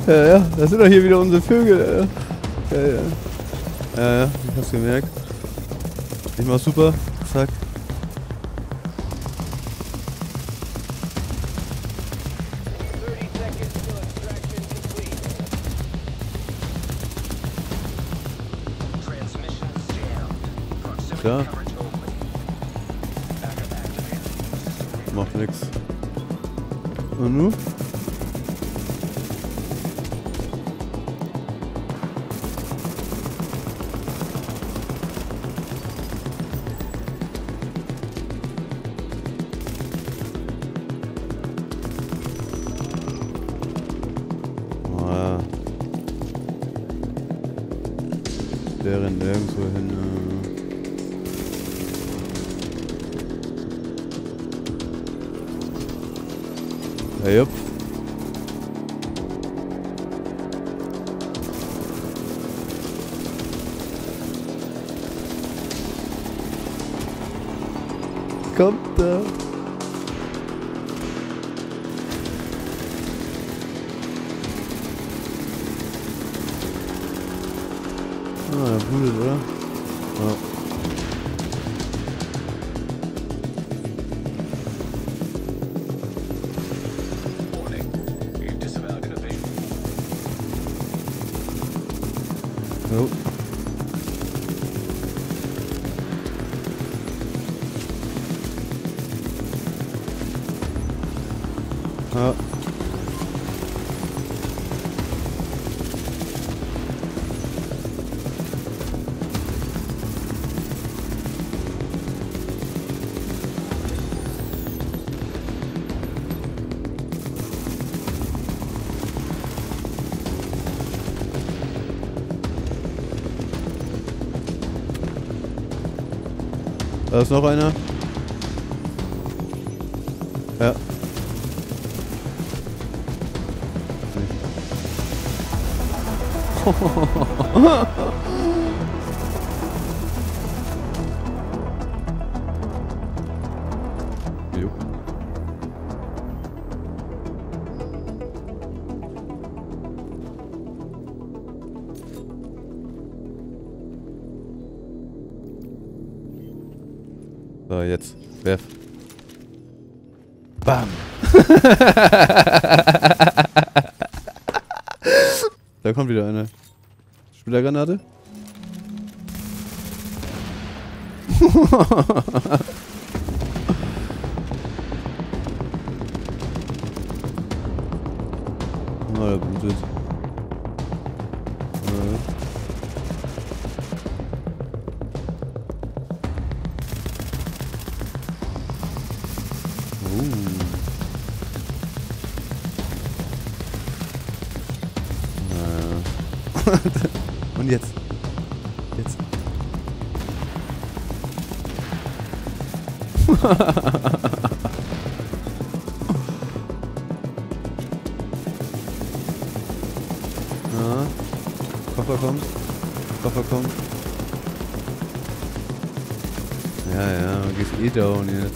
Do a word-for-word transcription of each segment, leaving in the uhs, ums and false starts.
Ja, ja, das sind doch hier wieder unsere Vögel. Ja, ja. Ja, ja, ich hab's gemerkt. Ich mach super. Zack. Klar. Macht nix. Und nu? Der rennt nirgendwo hin. Ja, jupp. Kommt da. Ah, er blutet, oder? Ja. Jo. Ja. Da ist noch einer. Ja. Jo. So, jetzt. Werf. Bam. Da kommt wieder eine Spielergranate. Oh, der blutet. Ja. Und jetzt. Jetzt. Ja. Koffer kommt. Koffer kommt. Ja, ja, man geht eh down jetzt.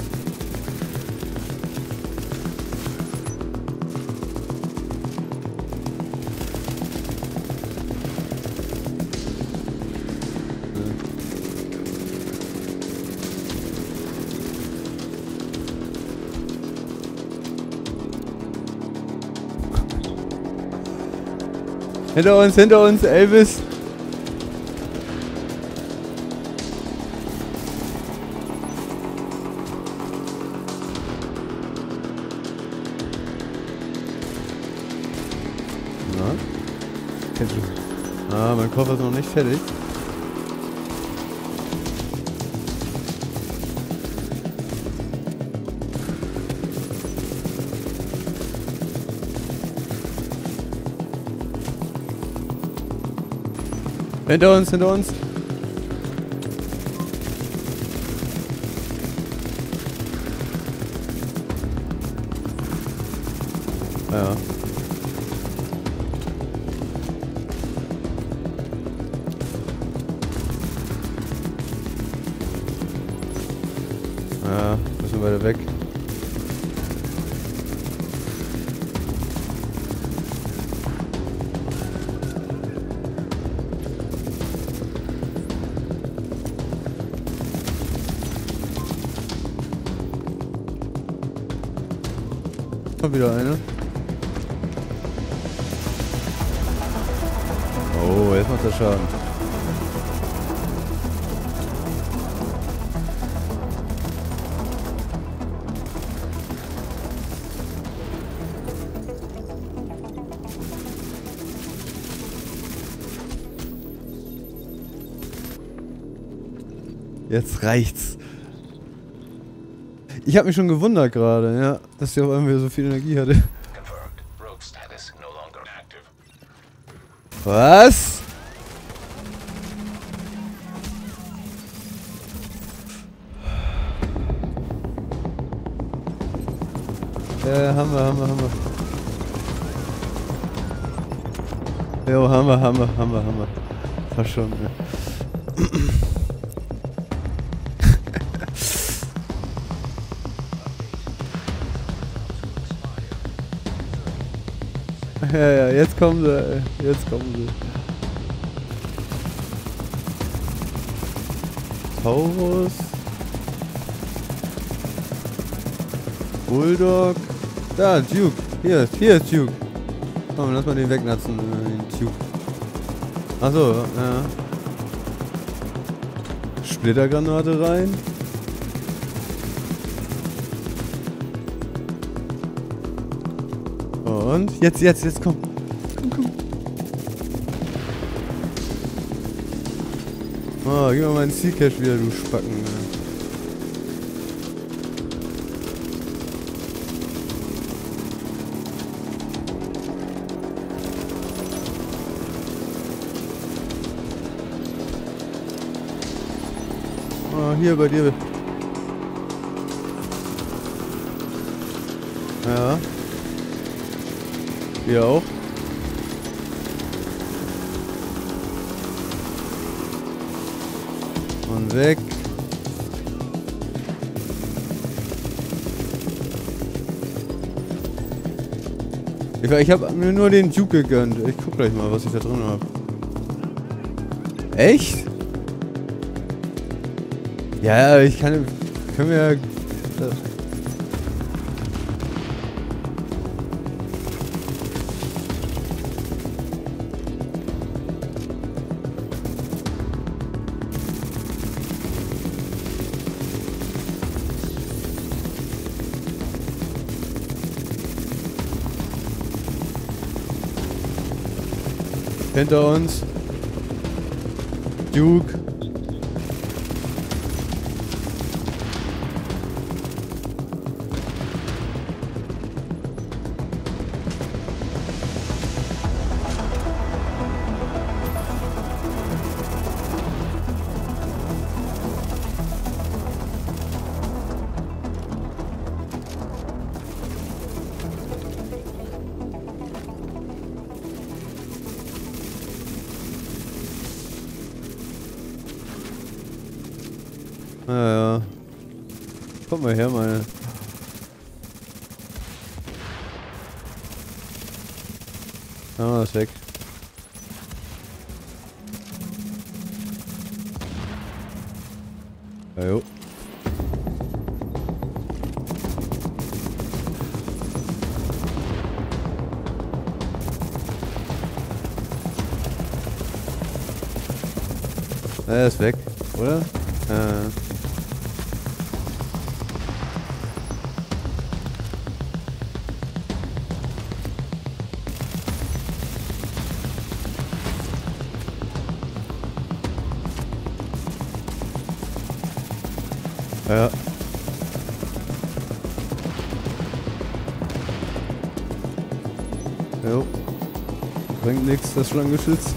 Hinter uns, hinter uns, Elvis. Na? Kennst du? Ah, mein Koffer ist noch nicht fertig. Hinter uns, hinter uns. Ja. Ja, bisschen weiter weg. Mal wieder eine. Oh, jetzt macht er Schaden. Jetzt reicht's. Ich habe mich schon gewundert gerade, ja, dass der auf einmal so viel Energie hatte. Was? Ja, Hammer, Hammer, Hammer. Jo, Hammer, Hammer, Hammer, Hammer. Fast schon, ja. Ja, ja, jetzt kommen sie, jetzt kommen sie. Taurus. Bulldog. Da, Duke. Hier, hier ist Duke. Komm, lass mal den wegnatzen, den Duke. Achso, ja. Splittergranate rein. Und jetzt, jetzt, jetzt, komm. Komm, komm. Oh, gib mal meinen Sea-Cash wieder, du Spacken. Oh, hier bei dir. Ja. Hier auch. Und weg. Ich, ich habe mir nur den Duke gegönnt. Ich guck gleich mal, was ich da drin habe. Echt? Ja, ich kann... Können wir ja... Hinter uns. Duke. Naja. Komm mal her, meine. Ah, ist weg. Ja, jo. Er ist weg, oder? Äh. Ja. Jo. Bringt nichts, das Schlangengeschütz.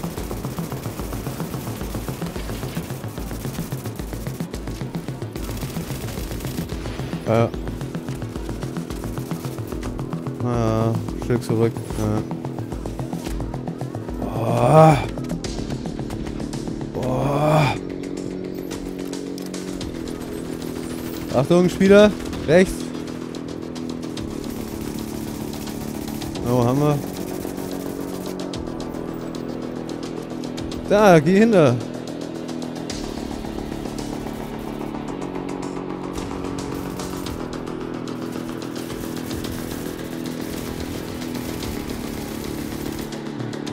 Ja. Ah, Stück zurück. Ja. Boah. Boah. Achtung, Spieler. Rechts. Oh, haben wir. Da, geh hinter.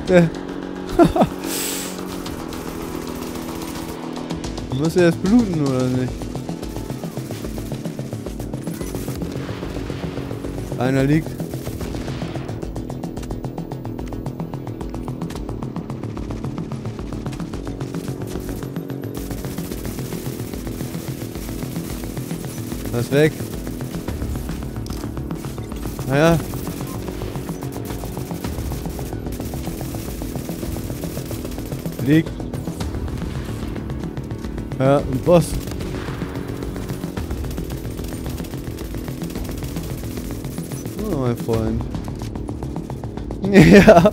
Der Du musst ja erst bluten, oder nicht? Einer liegt. Er ist weg. Naja. Liegt. Ja, ein Boss. Oh, mein Freund. Ja.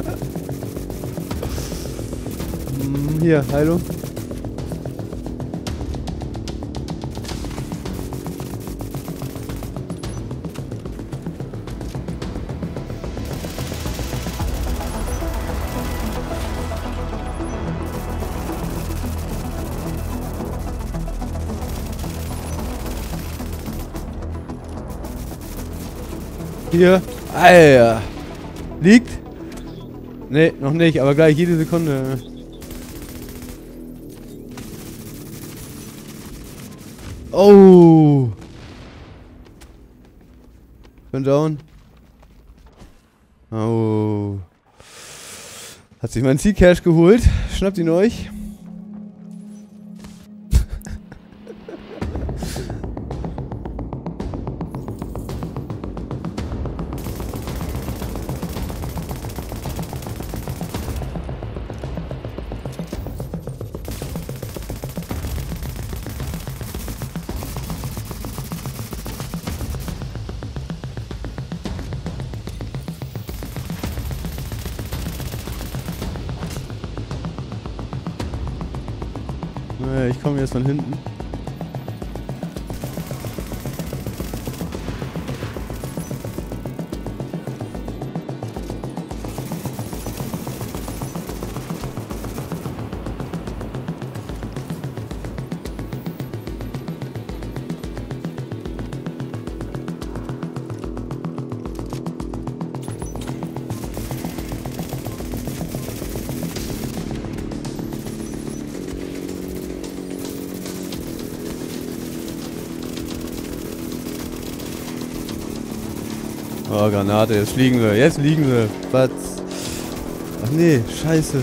Hm, hier, Heilung. Hier. Alter. Liegt? Ne, noch nicht, aber gleich jede Sekunde. Oh. Bin down. Oh. Hat sich mein Zielcash geholt. Schnappt ihn euch. Naja, ich komme jetzt von hinten. Oh, Granate, jetzt fliegen wir, jetzt liegen wir. Was? Ach nee, scheiße.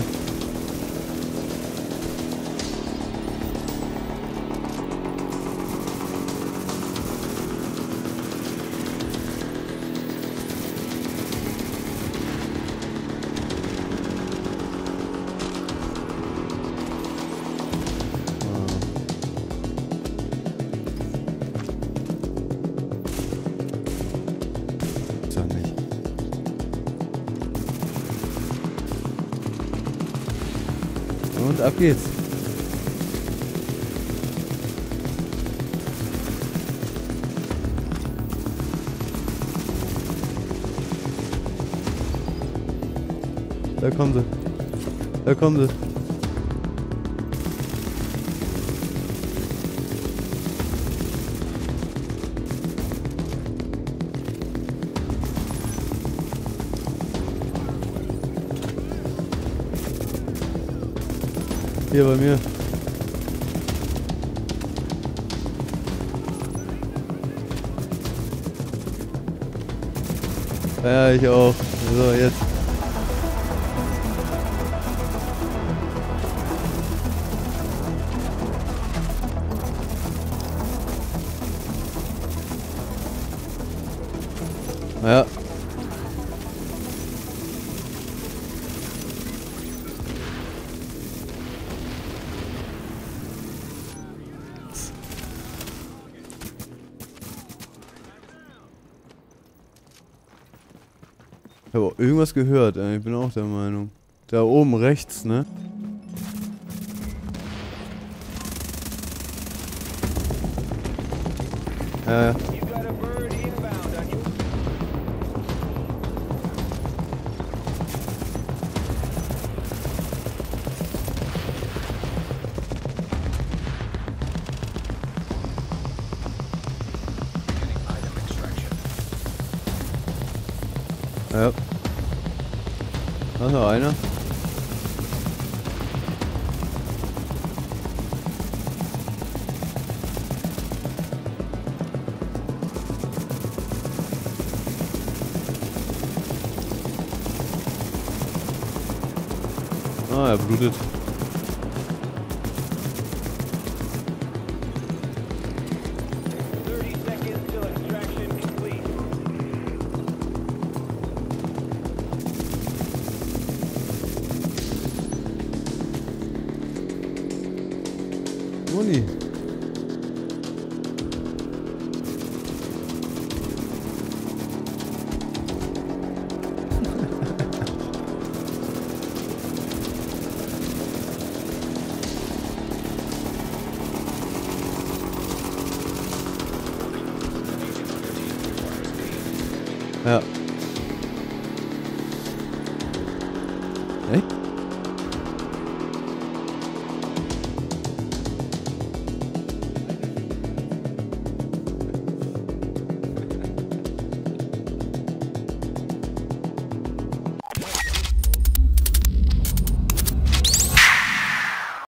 Und ab geht's. Da kommen sie. Da kommen sie. Hier bei mir. Ja, ich auch. So, jetzt. Ja. Ich habe auch irgendwas gehört, ey. Ich bin auch der Meinung. Da oben rechts, ne? Ja, ja. Ja. Da ist noch einer. Ah, er blutet. Muni. Ja.